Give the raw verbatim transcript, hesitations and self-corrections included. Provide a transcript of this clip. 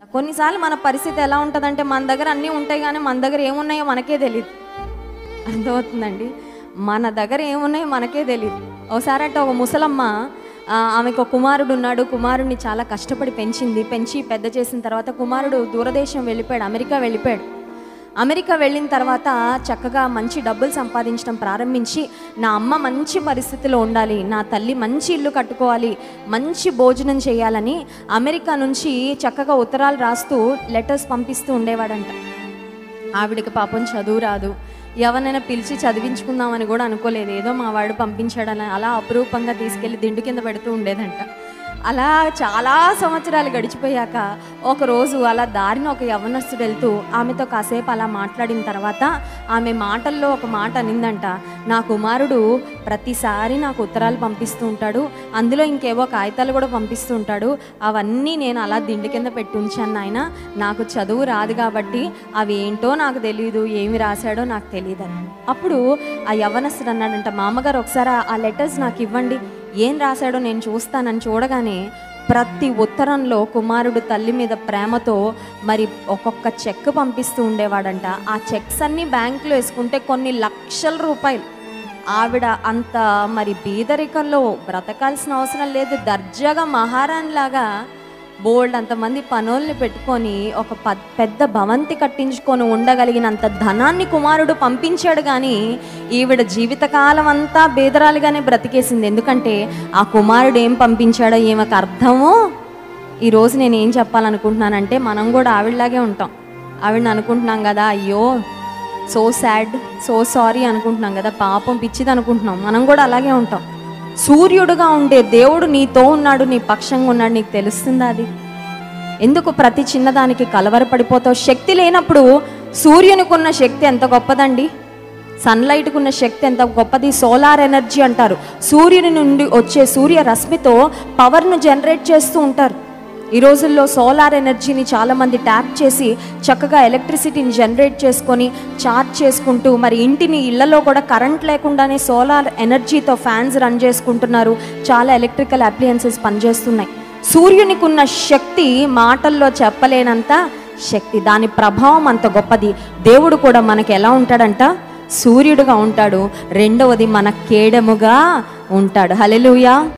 కొన్నిసార్లు మన పరిస్థితి ఎలా ఉంటుందంటే మన దగ్గర అన్నీ ఉంటాయి కానీ మన దగ్గర ఏమున్నాయో మనకే తెలియదు. అర్థమవుతుందండి? మన దగ్గర ఏమున్నాయో మనకే తెలియదు. ఒకసారి అంటే ఒక ముసలమ్మ, ఆమెకు ఒక కుమారుడు ఉన్నాడు. కుమారుడిని చాలా కష్టపడి పెంచింది. పెంచి పెద్ద చేసిన తర్వాత కుమారుడు దూరదేశం వెళ్ళిపోయాడు, అమెరికా వెళ్ళిపోయాడు. అమెరికా వెళ్ళిన తర్వాత చక్కగా మంచి డబ్బులు సంపాదించడం ప్రారంభించి, నా అమ్మ మంచి పరిస్థితిలో ఉండాలి, నా తల్లి మంచి ఇల్లు కట్టుకోవాలి, మంచి భోజనం చేయాలని అమెరికా నుంచి చక్కగా ఉత్తరాలు రాస్తూ లెటర్స్ పంపిస్తూ ఉండేవాడంట. ఆవిడకి పాపం చదువు రాదు, ఎవరైనా పిలిచి చదివించుకుందామని కూడా అనుకోలేదు. ఏదో మా వాడు పంపించాడని అలా అపురూపంగా తీసుకెళ్ళి దిండు కింద పెడుతూ ఉండేదంట. అలా చాలా సంవత్సరాలు గడిచిపోయాక ఒకరోజు అలా దారిన ఒక యవ్వనస్తుడు వెళ్తూ ఆమెతో కాసేపు అలా మాట్లాడిన తర్వాత ఆమె మాటల్లో ఒక మాట అనిందంట, నా కుమారుడు ప్రతిసారి నాకు ఉత్తరాలు పంపిస్తూ ఉంటాడు, అందులో ఇంకేవో కాగితాలు కూడా పంపిస్తూ ఉంటాడు, అవన్నీ నేను అలా దిండు కింద పెట్టి ఉంచాను నాయన, నాకు చదువు రాదు కాబట్టి అవి ఏంటో నాకు తెలియదు, ఏమి రాశాడో నాకు తెలియదు అని. అప్పుడు ఆ యవ్వనస్తుడు అన్నాడంట, మా అమ్మగారు ఒకసారి ఆ లెటర్స్ నాకు ఇవ్వండి, ఏం రాశాడో నేను చూస్తానని చూడగానే ప్రతి ఉత్తరంలో కుమారుడు తల్లి మీద ప్రేమతో మరి ఒక్కొక్క చెక్ పంపిస్తూ ఉండేవాడంట. ఆ చెక్స్ అన్నీ బ్యాంకులో వేసుకుంటే కొన్ని లక్షల రూపాయలు. ఆవిడ అంత మరి బీదరికంలో బ్రతకాల్సిన అవసరం లేదు, దర్జాగా మహారాణిలాగా బోల్డ్ అంతమంది పనుల్ని పెట్టుకొని ఒక పెద్ద భవంతి కట్టించుకొని ఉండగలిగినంత ధనాన్ని కుమారుడు పంపించాడు. కానీ ఈవిడ జీవితకాలం అంతా బేదరాలుగానే బ్రతికేసింది. ఎందుకంటే ఆ కుమారుడు ఏం పంపించాడో ఈమెకు అర్థమో. ఈరోజు నేను ఏం చెప్పాలనుకుంటున్నానంటే, మనం కూడా ఆవిడలాగే ఉంటాం. ఆవిడని అనుకుంటున్నాం కదా, అయ్యో సో సాడ్, సో సారీ అనుకుంటున్నాం కదా, పాపం పిచ్చిది అనుకుంటున్నాం. మనం కూడా అలాగే ఉంటాం. సూర్యుడుగా ఉండే దేవుడు నీతో ఉన్నాడు, నీ పక్షంగా ఉన్నాడు, నీకు తెలుస్తుందా? అది ఎందుకు ప్రతి చిన్నదానికి కలవరపడిపోతావు? శక్తి లేనప్పుడు సూర్యునికి ఉన్న శక్తి ఎంత గొప్పదండి, సన్లైట్కి ఉన్న శక్తి ఎంత గొప్పది. సోలార్ ఎనర్జీ అంటారు. సూర్యుని నుండి వచ్చే సూర్య రశ్మితో పవర్ను జనరేట్ చేస్తూ ఉంటారు. ఈ రోజుల్లో సోలార్ ఎనర్జీని చాలామంది ట్యాప్ చేసి చక్కగా ఎలక్ట్రిసిటీని జనరేట్ చేసుకొని చార్జ్ చేసుకుంటూ, మరి ఇంటిని ఇళ్లలో కూడా కరెంట్ లేకుండానే సోలార్ ఎనర్జీతో ఫ్యాన్స్ రన్ చేసుకుంటున్నారు. చాలా ఎలక్ట్రికల్ అప్లయన్సెస్ పనిచేస్తున్నాయి. సూర్యునికి ఉన్న శక్తి మాటల్లో చెప్పలేనంత శక్తి, దాని ప్రభావం అంత గొప్పది. దేవుడు కూడా మనకి ఎలా ఉంటాడంట? సూర్యుడుగా ఉంటాడు. రెండవది మన కేడముగా ఉంటాడు. హల్లెలూయా.